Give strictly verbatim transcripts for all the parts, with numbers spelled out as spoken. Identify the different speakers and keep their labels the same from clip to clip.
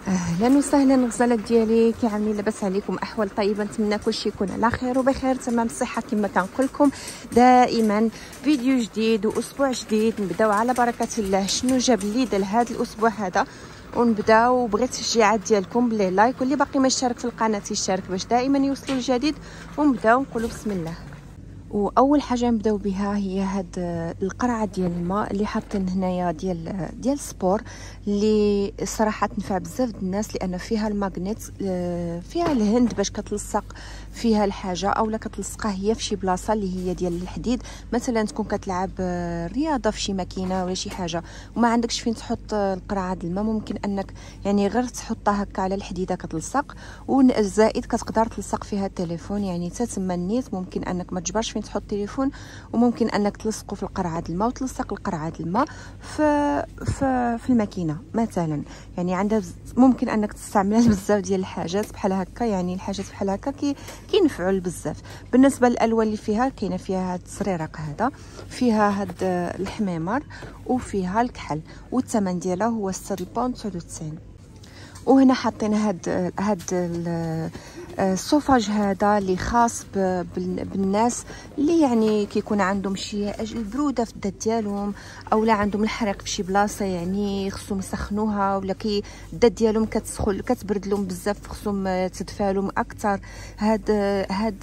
Speaker 1: اهلا وسهلا غزالات ديالي، كي عاملين؟ لاباس عليكم؟ احوال طيبه؟ نتمنى كلشي يكون على خير وبخير تمام الصحه. كما كنقول لكم دائما فيديو جديد واسبوع جديد، نبداو على بركه الله. شنو جاب لي لهذا الاسبوع هذا؟ ونبداو. بغيت التشجيعات ديالكم بلي لايك، واللي باقي ما اشترك في القناه يشترك باش دائما يوصلوا الجديد. ونبداو نقولوا بسم الله. واول حاجه نبداو بها هي هاد القرعه ديال الماء اللي حاطين هنايا ديال ديال سبور، اللي صراحه تنفع بزاف الناس لان فيها الماغنيت، فيها الهند باش كتلصق فيها الحاجه، اولا كتلصقها هي في شي بلاصه اللي هي ديال الحديد، مثلا تكون كتلعب رياضه في شي ماكينه ولا شي حاجه وما عندكش فين تحط القرعه د الماء، ممكن انك يعني غير تحطها هكا على الحديده كتلصق. والزائد كتقدر تلصق فيها التليفون، يعني حتى تما النيت ممكن انك ما تجبرش فين تحط التليفون، وممكن انك تلصقوا في القرعه د الماء وتلصق القرعه د الماء في في في الماكينه مثلا. يعني عندها ممكن انك تستعملها بزاف ديال الحاجات بحال هكا، يعني الحاجات بحال هكا كي كينفعوا بزاف. بالنسبه للالوان اللي فيها، كاينه فيها هاد الزريرق هذا، فيها هاد الحميمر، وفيها الكحل، والثمن ديالها هو ستة بون تسعة وتسعين. وهنا حاطين هاد هاد الصوفاج هذا اللي خاص بالناس اللي يعني كيكون عندهم شي البروده في الدات ديالهم، اولا عندهم الحريق في شي بلاصه يعني خصهم يسخنوها، ولا كي الدات ديالهم كتسخن كتبرد لهم بزاف خصهم تدفى لهم اكثر. هاد هاد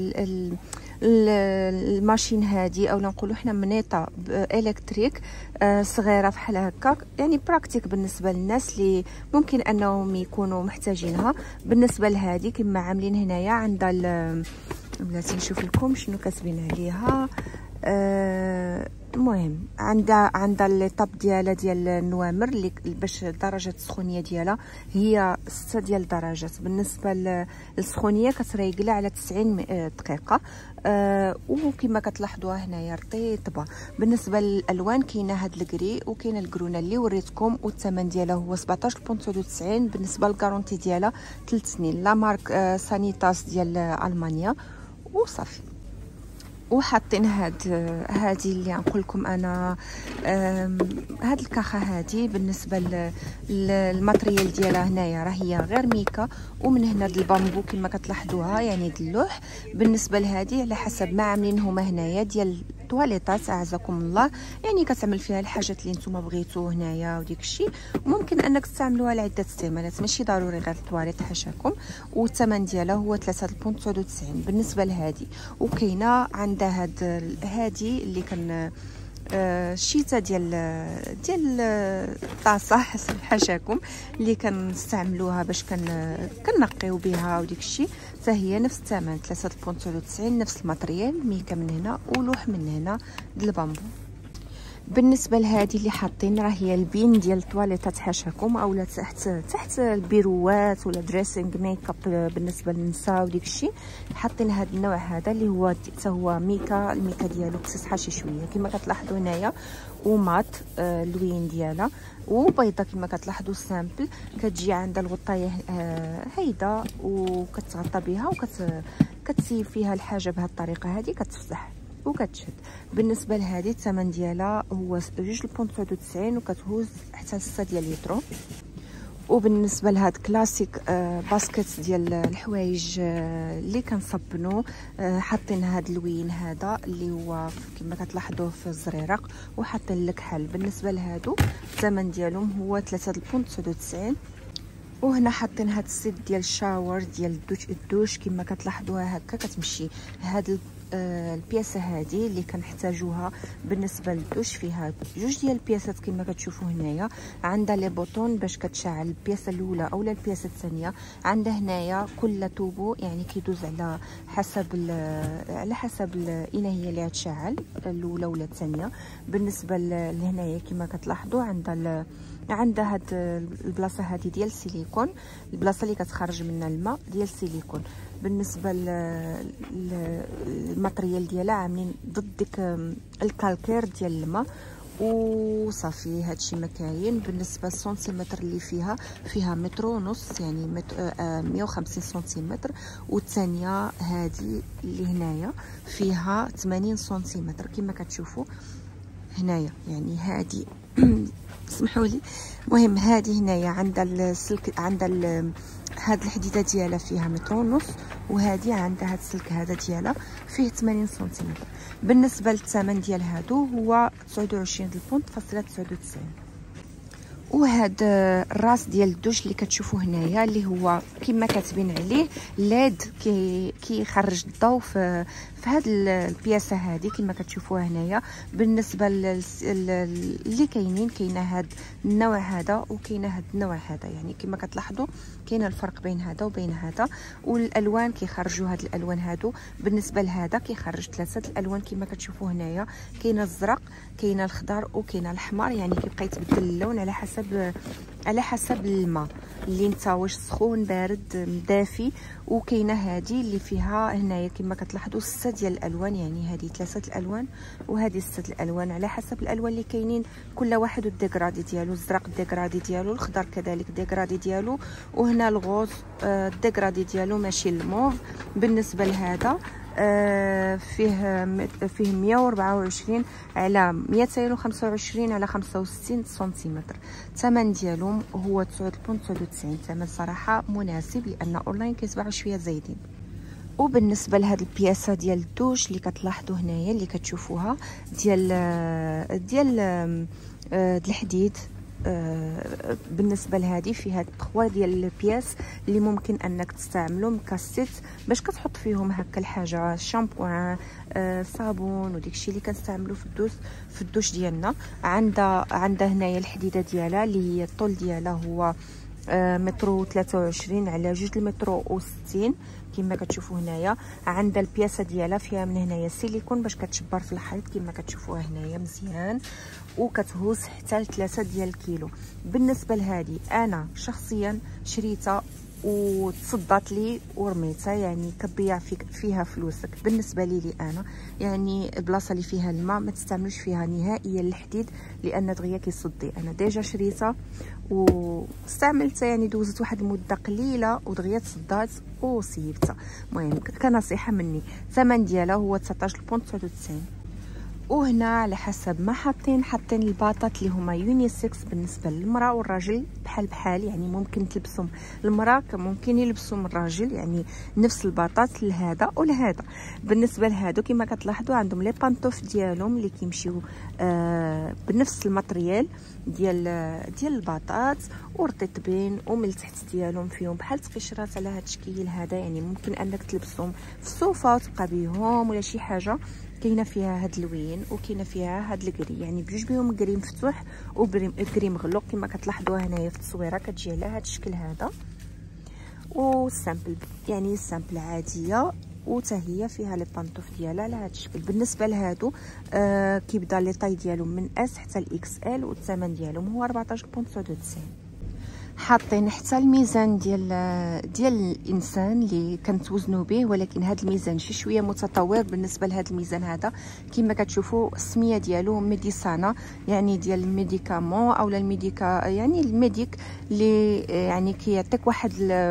Speaker 1: الماشين هادي اولا نقولوا حنا منيطه الكتريك صغيره بحال هكا، يعني براكتيك بالنسبه للناس اللي ممكن انهم يكونوا محتاجينها. بالنسبه لهذه كما عاملين هنايا عندها بلاتي نشوف لكم شنو كاتبين عليها. أه المهم عندها عندها ليطاب ديالها ديال النوامر اللي باش درجه السخونيه ديالها هي ستة ديال الدرجات. بالنسبه للسخونيه كتريقلها على تسعين دقيقه. أه وكما كتلاحظوها هنايا رطيبه. بالنسبه للالوان كاينه هاد الكري وكاينه الكرونه اللي وريتكم، والثمن ديالها هو سبعطاش بون تسعة وتسعين. بالنسبه للكارونتي ديالها ثلاث سنين، لا مارك أه سانيتاس ديال المانيا، وصافي. وحاطين هاد هادي اللي نقول لكم انا، هاد الكاخه هادي بالنسبه للماتريال ديالها هنايا راه هي غير ميكا، ومن هنا د البامبو كما كتلاحظوها يعني د اللوح. بالنسبه لهادي على حسب ما عاملين هما هنايا ديال الطواليطات اعزكم الله، يعني كتعمل فيها الحاجات اللي نتوما بغيتو هنايا وديك الشيء، وممكن انك تستعملوها لعده استعمالات ماشي ضروري غير الطواليط حاشاكم. والثمن ديالها هو ثلاثة بون تسعة وتسعين بالنسبه لهادي. وكاينه عندها هاد هادي اللي كان الشيته ديال ديال الطاسه حسب حاشاكم، اللي كنستعملوها باش كن كنقيو بها وديك الشيء، حتى هي نفس الثمن ثلاثة بون تسعة وتسعين، نفس الماتريال، ميكا من هنا ولوح من هنا د البامبو. بالنسبه لهذه اللي حاطين راه هي البين ديال الطواليطات حاشاكم، اولا تحت تحت البيروات ولا دريسينغ ميك اب بالنسبه للنساء وديك الشيء. حاطين هذا النوع هذا اللي هو حتى هو ميكا، الميكا ديالو كتسحى شي شويه كما كتلاحظوا هنايا، ومات آه اللوين ديالها، وبيضه كما كتلاحظوا سامبل. كتجي عندها الغطايه آه هيدا وكتغطى بها وكت كتسيب فيها الحاجه بهذه الطريقه هذه، كتفتح وكتشد. بالنسبه لهذه الثمن ديالها هو جوج بون تسعة وتسعين، وكتهز حتى ستة ديال الليترو. وبالنسبه لهاد كلاسيك آه باسكيت ديال الحوايج آه اللي كنصبنوا، آه حاطين هاد اللوين هذا اللي هو كما كتلاحظوه في الزريرق، وحاطين الكحل. بالنسبه لهادو الثمن ديالهم هو ثلاثة بون تسعة وتسعين. وهنا حاطين هاد السيت ديال الشاور ديال الدوش الدوش كما كتلاحظوها هكا كتمشي. هاد آه البياسه هذه اللي كنحتاجوها بالنسبه للدوش، فيها جوج ديال البياسات كما كتشوفوا هنايا. عندها لي بوطون باش كتشعل البياسه الاولى اولا البياسه الثانيه. عندها هنايا كل طوبو يعني كيدوز على حسب على حسب اين هي اللي غتشعل الاولى ولا الثانيه. بالنسبه لهنايا كما كتلاحظوا عندها عندها هاد البلاصه هذه ديال السيليكون، البلاصه اللي كتخرج منها الماء ديال السيليكون. بالنسبه للماتريال ديالها عاملين ضد ديك الكالكير ديال الماء، وصافي هادشي ما كاين. بالنسبه للسنتيمتر اللي فيها فيها متر ونص، يعني مية وخمسين سنتيمتر. والثانيه هذه اللي هنايا فيها ثمانين سنتيمتر كما كتشوفوا هنايا، يعني هذه اسمحوا لي. المهم هذه هنايا عندها السلك، عندها هاد الحديده ديالها فيها متر ونص، وهذه عندها هاد السلك هذا ديالها فيه ثمانين سنتيمتر. بالنسبه للثمن ديال هادو هو تسعة وعشرين البونط فاصله تسعة وتسعين. وهاد الراس ديال الدوش اللي كتشوفوه هنايا اللي هو كما كتبين عليه ليد كي كيخرج الضوء في في هاد البياسه هذه كما كتشوفوها هنايا. بالنسبه اللي كاينين كاينه هاد النوع هذا وكاينه هاد النوع هذا، يعني كما كتلاحظوا كاين الفرق بين هذا وبين هذا، والالوان كيخرجوا هاد الالوان هادو. بالنسبه لهذا كيخرج ثلاثه الالوان كما كتشوفوا هنايا، كاينه الزرق كاينه الخضر وكاينه الاحمر، يعني كيبقى يتبدل اللون على حسب على حسب الماء اللي انت واش سخون بارد دافي. وكاينه هذه اللي فيها هنايا كما كتلاحظوا سته ديال الالوان، يعني هذه ثلاثه الالوان وهذه سته الالوان على حسب الالوان اللي كاينين، كل واحد والديغرادي ديالو. الزرق الديغرادي ديالو، الخضر كذلك الديغرادي ديالو، وهنا الغوز الديغرادي ديالو ماشي الموف. بالنسبه لهذا آه فيه فيه مية وأربعة وعشرين على مئتين وخمسة وعشرين على خمسة وستين سنتيمتر. الثمن ديالهم هو تسعة بونط تسعة وتسعين. ثمن صراحه مناسب لان اونلاين كيتباعوا شويه زايدين. وبالنسبه لهاد البياسه ديال الدوش اللي كتلاحظوا هنايا اللي كتشوفوها ديال ديال آه الحديد، آه بالنسبه لهذه فيها ثلاثة ديال البياس اللي ممكن انك تستعملهم كاسيت باش كتحط فيهم هكا الحاجه، شامبوان آه صابون وداكشي اللي كنستعملوا في الدوش في الدوش ديالنا. عندها عندها هنايا الحديده ديالها اللي هي الطول ديالها هو آه متر وثلاثة وعشرين على جوج المتر وستين كما كتشوفوا هنايا. عندها البياسه ديالها فيها من هنايا سيليكون باش كتشبر في الحيط كما كتشوفوها هنايا مزيان، وكتهوز حتى لثلاثة ديال الكيلو. بالنسبه لهذه انا شخصيا شريتها وتصدات لي ورميتها، يعني كتضيع فيك فيها فلوسك. بالنسبه لي لي انا يعني البلاصه اللي فيها الماء ما تستعملش فيها نهائيا الحديد لان دغيا كيصدي. انا ديجا شريتها واستعملتها، يعني دوزت واحد المده قليله ودغيا تصدات وسيبتها. المهم كنصيحه مني. الثمن ديالها هو تسعطاش بونط تسعة وتسعين. وهنا على حسب ما حاطين حاطين الباطات اللي هما يونيسكس بالنسبه للمراه والراجل بحال بحال، يعني ممكن تلبسهم المراه ممكن يلبسهم الراجل، يعني نفس الباطات لهذا ولهذا. بالنسبه لهادو كما كتلاحظوا عندهم لي بانطوف ديالهم اللي كيمشيو آه بنفس الماتريال ديال ديال الباطات، ورطبين ومن التحت ديالهم فيهم بحال تقشرات على هذا الشكل هذا، يعني ممكن انك تلبسهم في الصوفه وتبقى بهم ولا شي حاجه. كاينه فيها هاد اللوين وكاينه فيها هاد الكري، يعني بجوج بهم كري مفتوح وكري مغلق كما كتلاحظوا هنايا في التصويره كتجي على هاد الشكل هذا. والسامبل يعني السامبل عاديه وتا هي فيها لي بانطوف ديالها على هاد الشكل. بالنسبه لهادو آه كيبدا لي طاي ديالهم من اس حتى الاكس ال، والثمن ديالهم هو أربعطاش بونط تسعة وتسعين. حاطين حتى الميزان ديال ديال الانسان اللي كنتوزنوا به، ولكن هذا الميزان شي شويه متطور. بالنسبه لهذا الميزان هذا كما كتشوفوا السميه ديالو ميديسانا، يعني ديال الميديكامون اولا الميديكا، يعني الميديك اللي يعني كيعطيك واحد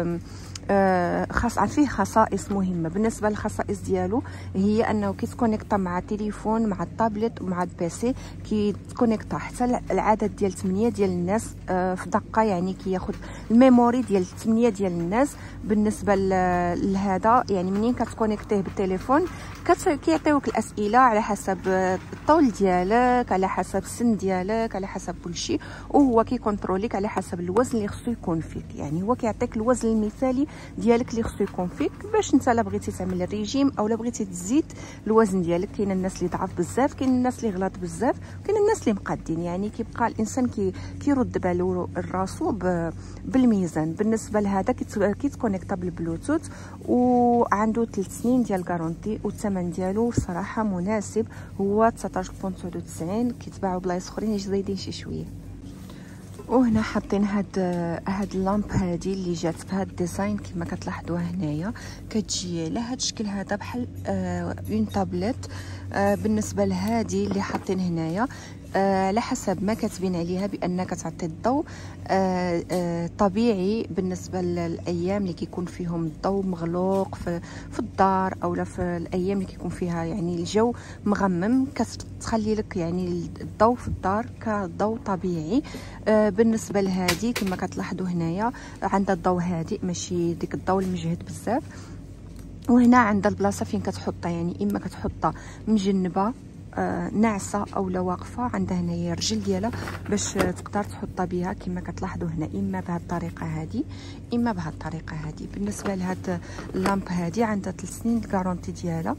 Speaker 1: آه خاص فيه خصائص مهمه. بالنسبه للخصائص ديالو هي انه كيتكونيكطا مع التليفون مع الطابلت ومع البيسي، كيتكونيكطا حتى العدد ديال ثمانية ديال الناس آه في دقه، يعني كياخذ الميموري ديال ثمانية ديال الناس. بالنسبه لهذا يعني منين كتكونيكطيه بالتليفون كيعطيوك الاسئله على حسب الطول ديالك، على حسب السن ديالك، على حسب كل شيء، وهو كيكونتروليك على حسب الوزن اللي خصو يكون فيك. يعني هو كيعطيك الوزن المثالي ديالك اللي خصو يكون فيك باش انت لا بغيتي تعمل الريجيم او لا بغيتي تزيد الوزن ديالك. كاين الناس اللي ضعاف بزاف، كاين الناس اللي غلط بزاف، كاين الناس اللي مقادين، يعني كيبقى الانسان كي كيرد بالو راسو بالميزان. بالنسبه لهذا كيتكونيكطا بالبلوتوث وعنده ثلاث سنين ديال كارونتي، والثمن ديالو صراحه مناسب هو تسعطاش بونط تسعة وتسعين. كيتباعوا بلايص اخرين زايدين شي شويه. وهنا حاطين هاد هاد اللامب هادي اللي جات في هاد الديزاين كما كتلاحظوها هنايا، كتجي على هاد الشكل هذا بحال آه اون تابلت. آه بالنسبه لهادي اللي حاطين هنايا آه على حسب ما كتبين عليها بانك تعطي الضوء آه آه طبيعي بالنسبه للايام اللي كيكون فيهم الضوء مغلوق في, في الدار اولا في الايام اللي كيكون فيها يعني الجو مغمم، كتخلي لك يعني الضوء في الدار كضوء طبيعي. آه بالنسبه لهذه كما كتلاحظوا هنايا عندها الضوء هادئ ماشي ديك الضوء المجهد بزاف. وهنا عندها البلاصه فين كتحطها، يعني اما كتحطها مجنبه آه ناعسه اولا واقفه، عندها هنايا الرجل ديالها باش تقدر تحطها بها كما كتلاحظوا هنا، اما بهذه الطريقه هذه اما بهذه الطريقه هذه. بالنسبه لهاد اللامب هذه عندها ثلاث سنين الكارونتي ديالها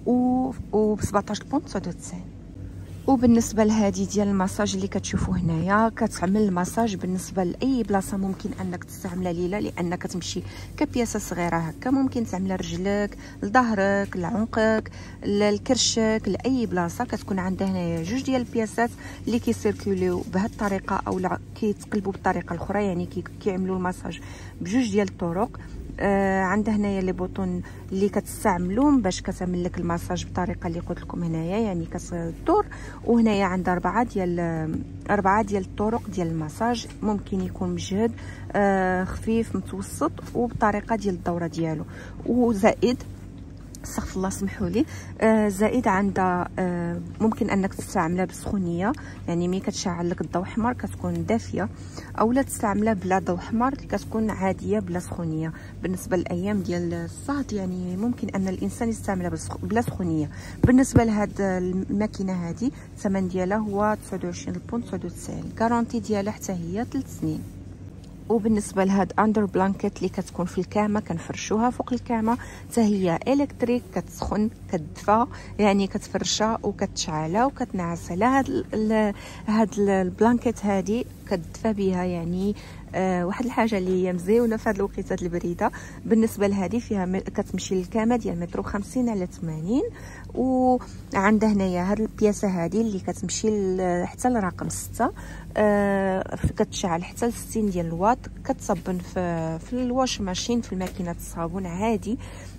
Speaker 1: و ب سبعطاش بونط تسعة وتسعين. وبالنسبه لهذه ديال المساج اللي كتشوفوا هنايا كتعمل المساج بالنسبه لاي بلاصه ممكن انك تستعملها ليله، لانك تمشي كبياسه صغيره هكا، ممكن تعملها رجلك لظهرك لعنقك لكرشك لاي بلاصه. كتكون عندها هنايا جوج ديال البياسات اللي كيسيركوليو بهذه الطريقه او كيتقلبوا بالطريقه الاخرى، يعني كيعملوا المساج بجوج ديال الطرق. آه عندها هنايا لي بوطون اللي كتستعملوهم باش كتعمل لك المساج بالطريقه اللي قلت لكم هنايا، يعني كتدور. وهنايا عندها اربعه ديال اربعه ديال الطرق ديال المساج، ممكن يكون مجهد آه خفيف متوسط وبطريقه ديال الدوره ديالو. وزائد استغفر الله سمحوا لي آه زائد عندها آه ممكن انك تستعملها بسخونيه، يعني ملي كتشعل لك الضوء احمر كتكون دافيه، اولا تستعملها بلا ضوء احمر كتكون عاديه بلا سخونيه. بالنسبه للايام ديال الصهد يعني ممكن ان الانسان يستعملها بلا سخونيه. بالنسبه لهاد الماكينه هذه الثمن ديالها هو تسعة وعشرين بونط تسعة وتسعين، الكارونتي ديالها حتى هي ثلاث سنين. وبالنسبه لهاد اندر بلانكيت اللي كتكون في الكامه كنفرشوها فوق الكامه، حتى هي الكتريك كتسخن كتدفى، يعني كتفرشها وكتشعلها وكتنعسها. لا هاد هاد البلانكيت هادي كتدفى بها، يعني آه واحد الحاجه اللي هي مزيونه في هاد الوقيتات البريده. بالنسبه لهذه فيها كتمشي للكامه ديال متر وخمسين على ثمانين، وعندها هنايا هاد البياسه هذه اللي كتمشي حتى لرقم ستة، آه كتشعل حتى ل ستين ديال الواط، كتصبن في في الواش ماشين في الماكينه الصابون عادي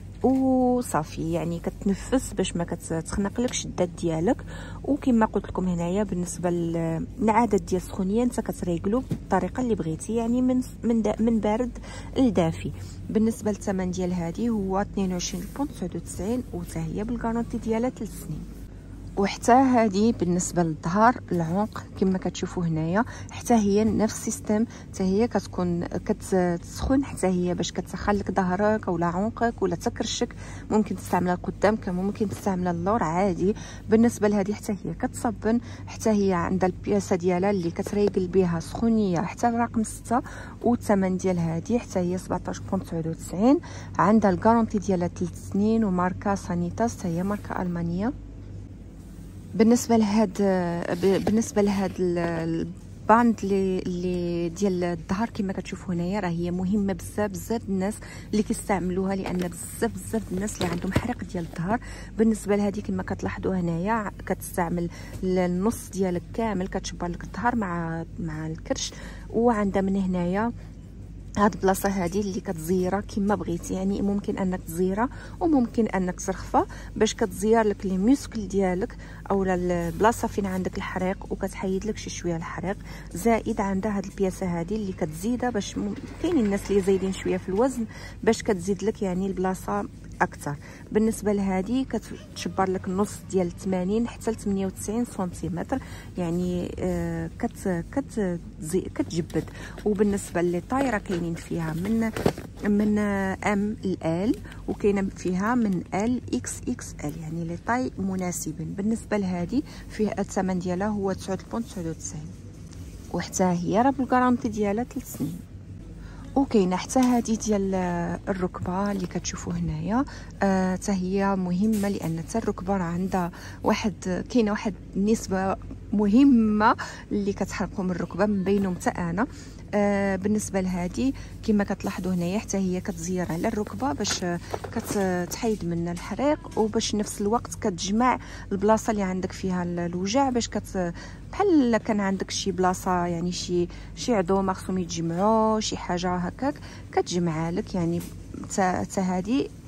Speaker 1: وصافي، يعني كتنفس باش ما كتخنقلكش الدات ديالك. وكما قلت لكم هنايا بالنسبه للعدد ديال السخونيه انت كتريقلو بالطريقه اللي بغيتي، يعني من من, من بارد لدافي. بالنسبه للثمن ديال هذه هو اثنين وعشرين بونط تسعة وتسعين، وحتى هي بالكارونتي ديالها ثلاث سنين. وحتى هذه بالنسبه للظهر العنق كما كتشوفوا هنايا حتى هي نفس السيستم، حتى هي كتكون كتسخن حتى هي باش كتسخن لك ظهرك ولا عنقك ولا تكرشك، ممكن تستعملها لقدام كما ممكن تستعملها اللور عادي. بالنسبه لهذه حتى هي كتصبن، حتى هي عندها البياسه ديالها اللي كتريقل بها سخونيه حتى الرقم ستة، والثمن ديال هذه حتى هي سبعطاش بونط تسعة وتسعين. عندها الكارونتي ديالها ثلاث سنين، وماركه سانيتاس حتى هي ماركه المانيه. بالنسبه لهاد بالنسبه لهاد الباند اللي اللي ديال الظهر كما كتشوفوا هنايا راه هي مهمه بزاف بزاف الناس اللي كيستعملوها، لان بزاف بزاف الناس اللي عندهم حريق ديال الظهر. بالنسبه لهذه كما كتلاحظوا هنايا كتستعمل النص ديالك كامل، كتشبر لك الظهر مع مع الكرش. وعندها من هنايا هاد البلاصه هذه اللي كتزيرها كما بغيتي، يعني ممكن انك تزيرها وممكن انك ترخفها باش كتزير لك لي موسكل ديالك اولا البلاصه فين عندك الحريق وكتحيد لك شي شويه الحريق. زائد عندها هاد البياسه هذه اللي كتزيدها باش كاينين الناس اللي زايدين شويه في الوزن باش كتزيد لك يعني البلاصه اكثر. بالنسبه لهذه كتشبر لك النص ديال ثمانين حتى ل ثمانية وتسعين سنتيمتر، يعني آه كت كت كتجبد. وبالنسبه لي طايره كاينين فيها من من ام ال، وكاينه فيها من ال اكس اكس ال، يعني لي طاي مناسبين. بالنسبه لهذه فيها الثمن ديالها هو تسعة بونط تسعة وتسعين، وحتى هي راه بالكارونتي ديالها ثلاث سنين. وكاينه حتى هذه ديال الركبه اللي كتشوفوا هنايا حتى آه هي مهمه، لان حتى الركبه راه عندها واحد كاينه واحد النسبه مهمه اللي كتحرقوا من الركبه، من بينهم حتى انا. آه بالنسبه لهذه كما كتلاحظوا هنايا حتى هي كتزير على الركبه باش كتحيد من الحريق، وباش نفس الوقت كتجمع البلاصه اللي عندك فيها الوجع، باش كت بحال كان عندك شي بلاصه يعني شي شي عضو ما خصهم يتجمعوا شي حاجه هكاك كتجمعها لك. يعني حتى هذه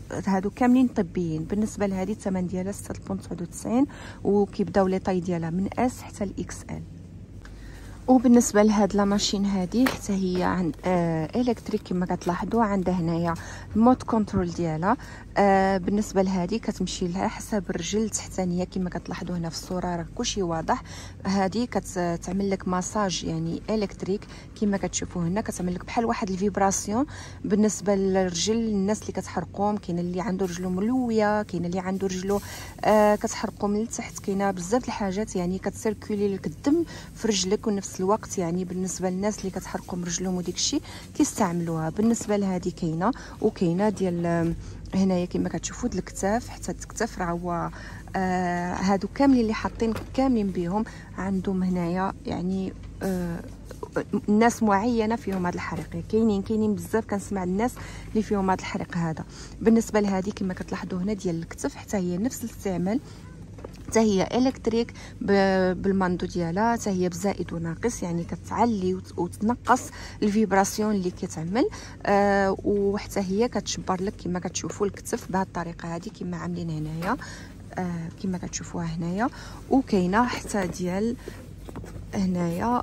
Speaker 1: هادو كاملين طبيين. بالنسبه لهذه الثمن ديالها ستة فاصلة تسعة وتسعين، وكيبداو لي طاي ديالها من اس حتى الاكس ال. وبالنسبه لهاد لا ماشين هادي حتى هي عند آه الكتريك كما كتلاحظوا. عندها هنايا المود كنترول ديالها. آه بالنسبه لهادي كتمشي لها حسب الرجل التحتانيه كما كتلاحظوا هنا في الصوره، راه كلشي واضح. هادي كتعمل لك مساج يعني الكتريك كما كتشوفوا هنا، كتعمل لك بحال واحد الفيبراسيون. بالنسبه للرجل الناس اللي كتحرقهم، كاين اللي عنده رجلو ملويه، كاين اللي عنده رجلو آه كتحرقو من التحت، كاينه بزاف الحاجات يعني كتسيركولي لك الدم في رجلك. ونفس الوقت يعني بالنسبه للناس اللي كتحرقهم رجلهم وديك الشيء كيستعملوها. بالنسبه لهذه كاينه وكاينه ديال هنايا كما كتشوفوا د الكتاف، حتى الكتاف راه هو آه هادو كاملين اللي حاطين كاملين بهم عندهم هنايا يعني آه الناس معينه فيهم هذا الحريق. كاينين كاينين بزاف كنسمع الناس اللي فيهم هذا الحريق هذا. بالنسبه لهذه كما كتلاحظوا هنا ديال الكتف، حتى هي نفس الاستعمال، حتى هي الكتريك بالماندو ديالها، حتى هي بزائد وناقص يعني كتعلي وتنقص الفيبراسيون اللي كتعمل. آه وحتى هي كتشبر لك كما كتشوفوا الكتف بهذه الطريقه هذه كما عاملين هنايا آه كما كتشوفوها هنايا. وكاينه حتى ديال هنايا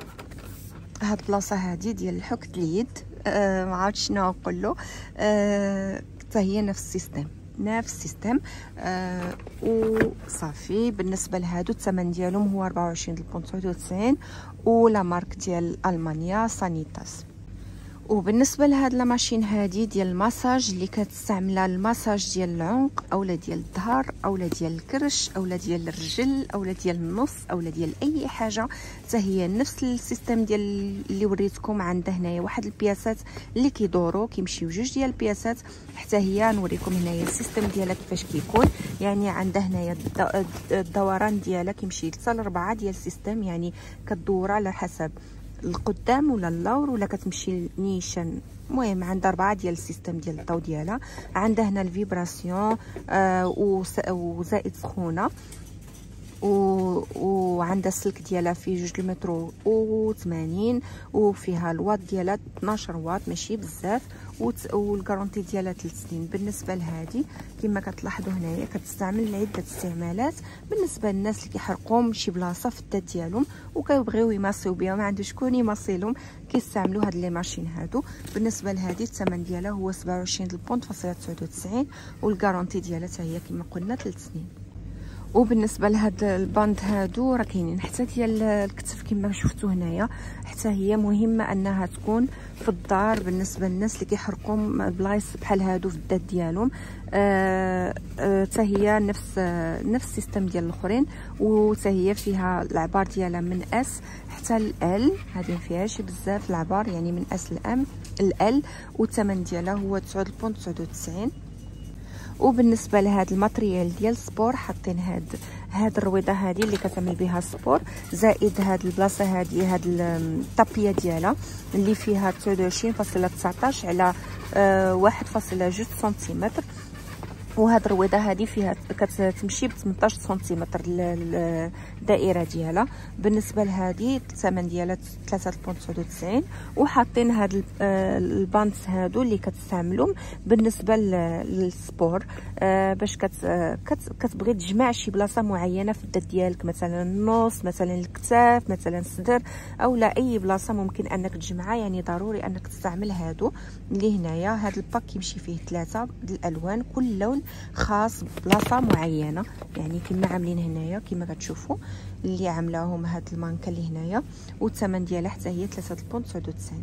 Speaker 1: هاد البلاصه هذه ديال الحك اليد. آه ما عرفتش شنو نقول له. آه حتى هي نفس السيستم نفس السيستم آه وصافي. بالنسبه لهادو الثمن ديالهم هو أربعة وعشرين فاصلة تسعة وتسعين، ولا مارك ديال المانيا سانيتاس. وبالنسبه لهاد لا ماشين هادي ديال المساج اللي كتستعملها المساج ديال العنق اولا ديال الظهر اولا ديال الكرش اولا ديال الرجل اولا ديال النص اولا ديال اي حاجه، حتى هي نفس السيستم ديال اللي وريتكم. عندها هنايا واحد البياسات اللي كيدوروا كيمشيو جوج ديال البياسات. حتى هي نوريكم هنايا السيستم ديالها كيفاش كيكون. يعني عندها هنايا الدوران ديالها كيمشي حتى لربعه ديال السيستم، يعني كدور على حسب القدام ولا اللور ولا كتمشي نيشان. المهم عندها اربعه ديال السيستم ديال الضوء ديالها. عندها هنا الفيبراسيون آه وزائد سخونه، وعندها السلك ديالها فيه جوج المتر وثمانين، وفيها الواط ديالها اثناش واط ماشي بزاف، والكارونتي ديالها ثلاث سنين. بالنسبه لهذه كما كتلاحظوا هنايا كتستعمل لعده استعمالات. بالنسبه للناس اللي كيحرقوهم شي بلاصه في الذات ديالهم وكيبغيو يماسيو بها ما عنده شكون يماسيلهم، كيستعملوا هاد لي ماشين هادو. بالنسبه لهذه الثمن ديالها هو سبعة وعشرين فاصلة تسعة وتسعين، والكارونتي ديالها حتى هي كما قلنا ثلاث سنين. وبالنسبه لهاد الباند هادو راه كاينين حتى ديال الكتف كما شفتوا هنايا. حتى هي مهمه انها تكون في الدار بالنسبه للناس اللي كيحرقوا بلايص بحال هادو في الذات ديالهم. آه آه حتى هي نفس آه نفس السيستم ديال الاخرين، وحتى هي فيها العبار ديالها من اس حتى ال، هذه ما فيهاش بزاف العبار يعني من اس لام ال، والثمن ديالها هو تسعة فاصلة تسعة وتسعين. وبالنسبه لهذا الماتريال ديال السبور حاطين هاد هاد الرويضه هذه اللي كتعمل بها السبور، زائد هاد البلاصه هذه هاد الطابيه ديالها اللي فيها تسعة وعشرين فاصلة تسعطاش على آه واحد فاصلة جوج سنتيمتر. وهاد الرويضه هذه فيها كتمشي ب ثمنطاش سنتيمتر الدائره ديالها. بالنسبه لهذه الثمن ديالها ثلاثة فاصلة تسعة وتسعين. وحاطين هاد البانس هادو اللي كتستعملوهم بالنسبه للسبور باش كتبغي تجمع شي بلاصه معينه في الذات ديالك، مثلا النص مثلا الكتاف مثلا الصدر اولا اي بلاصه ممكن انك تجمعها، يعني ضروري انك تستعمل هادو اللي هنايا. هاد الباك كيمشي فيه ثلاثه الالوان كل لون خاص ببلاصه معينه، يعني كما عاملين هنايا كما كتشوفوا اللي عاملاهم هاد المانكا اللي هنايا. والثمن ديالها حتى هي ثلاثة فاصلة تسعة وتسعين.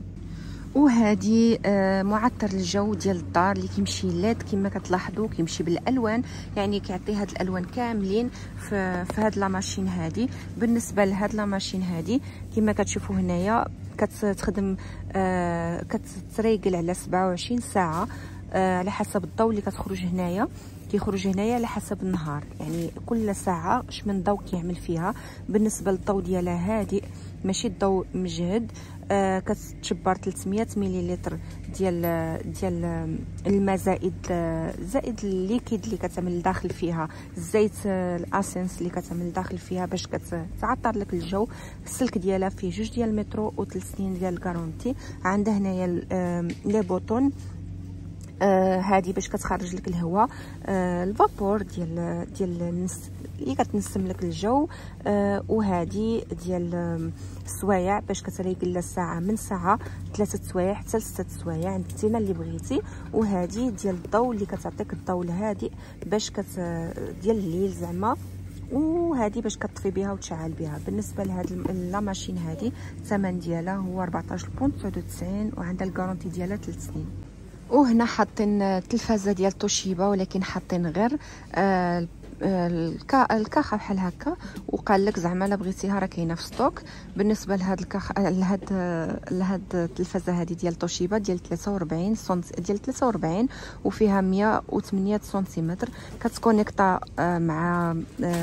Speaker 1: وهذه آه معطر الجو ديال الدار اللي كيمشي لاد كما كتلاحظوا كيمشي بالالوان، يعني كيعطي هاد الالوان كاملين في في هاد لا ماشين هذه. بالنسبه لهاد لا ماشين هذه كما كتشوفوا هنايا كتخدم آه كتريقل على سبعة وعشرين ساعه آه على حسب الضوء اللي كتخرج هنايا. كيخرج هنايا على حسب النهار، يعني كل ساعه اش من ضوء كيعمل فيها. بالنسبه للضوء ديالها هادئ ماشي الضوء مجهد. آه كتشبر ثلاثمية مليلتر ديال ديال الماء زائد زائد الليكيد اللي كتعمل داخل فيها الزيت الاسنس اللي كتعمل داخل فيها باش كتعطر لك الجو. السلك ديالها فيه جوج ديال المترو وثلاث سنين ديال الكارونتي. عندها هنايا لي بوطون آه هذه باش كتخرج لك الهواء، آه الفابور ديال ديال النس اللي كتنسم لك الجو. آه وهذه ديال السوايع باش كتريقل الساعه من ساعه ثلاثه سوايع حتى لسته سوايع عند الثمن اللي بغيتي. وهذه ديال الضوء اللي كتعطيك الضوء الهادئ باش كت ديال الليل زعما. وهذه باش كطفي بها وتشعل بها. بالنسبه لهاد لا ماشين هذه الثمن ديالها هو أربعطاش بونط تسعة وتسعين وعندها الكارونتي ديالها ثلاث سنين. وهنا حاطين التلفازه ديال توشيبا ولكن حاطين غير آه الكا الكاخه بحال هكا، وقال لك زعما الا بغيتيها راه كاينه في ستوك. بالنسبه لهاد الكاخ لهاد لهاد التلفازه هذه ديال توشيبا ديال ثلاثة وأربعين سنت ديال ثلاثة وأربعين وفيها مية وثمانية سنتيمتر، كتكونيكطا مع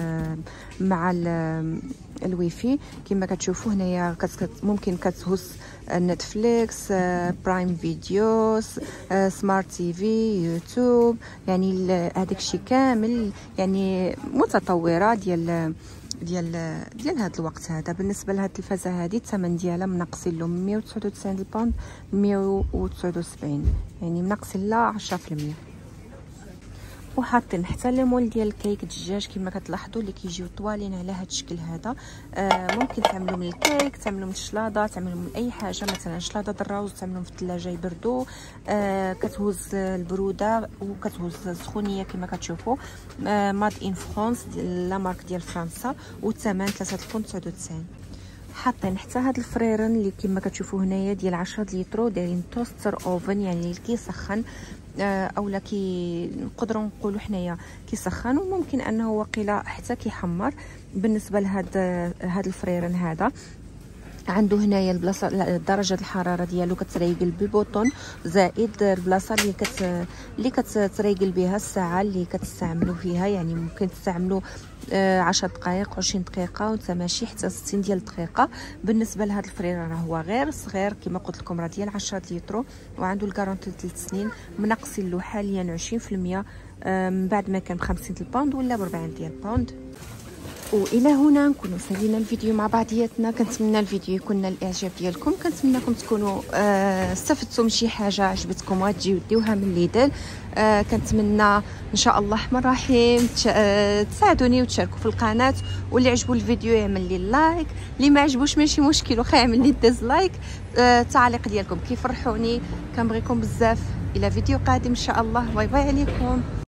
Speaker 1: مع الويفي كما كتشوفوا هنايا. ممكن كتهز نتفليكس، برايم فيديوز، سمارت تي في، يوتيوب، يعني هذاك الشيء كامل يعني متطوره ديال ديال ديال هذا الوقت هذا. بالنسبه لهاد التلفازه هذه الثمن ديالها منقصين له مية وتسعة وتسعين بوند مية وتسعة وسبعين، يعني منقصين لها عشرة في المية. وحاطين حتى لي مول ديال الكيك الدجاج كما كتلاحظوا اللي كيجيو طوالين على هذا الشكل هذا. آه ممكن تعملوا من الكيك، تعملوا من الشلاضه، تعملوا من اي حاجه، مثلا شلاضه الروز تعملوا في الثلاجه يبردوا. آه كتهز البروده وكتهز السخونيه كما كتشوفوا. آه ماد ان فرانس لا مارك ديال فرنسا، والثمن ثلاثة بونط تسعة وتسعين. حاطين حتى هاد الفريرن اللي كما كتشوفوا هنايا ديال عشرة لتر، دايرين توستر اوفن يعني اللي كيسخن اولا كي نقدروا نقولوا حنايا كيسخن، وممكن انه وقيله حتى كيحمر. بالنسبه لهاد هاد الفريرن هذا عنده هنايا البلاصه درجه الحراره ديالو كتريقل بالبوطون، زائد البلاصه اللي كت اللي كتريقل بها الساعه اللي كتستعملوا فيها. يعني ممكن تستعملوا عشر دقائق عشرين دقيقه وتماشي حتى ستين ديال الدقيقه. بالنسبه لهذا الفرير راه هو غير صغير كما قلت لكم، راه ديال عشرة لتر وعنده الكارونتي ثلاث سنين. منقصين له حاليا عشرين في المية من بعد ما كان ب خمسين البوند ولا ب أربعين ديال البوند. والى هنا نكونوا سالينا الفيديو مع بعضياتنا. كنتمنى الفيديو يكون الاعجاب ديالكم، كنتمنىكم تكونوا آه استفدتوا من شي حاجه عجبتكم غتجيو ديوها من ليدل. آه كنتمنى ان شاء الله الرحمن الرحيم آه تساعدوني وتشاركوا في القناه، واللي عجبو الفيديو يعمل لي لايك، اللي ما عجبوش ماشي مشكل واخا يعمل لي ديزلايك. آه التعليق ديالكم كيفرحوني، كنبغيكم بزاف. الى فيديو قادم ان شاء الله. باي باي عليكم.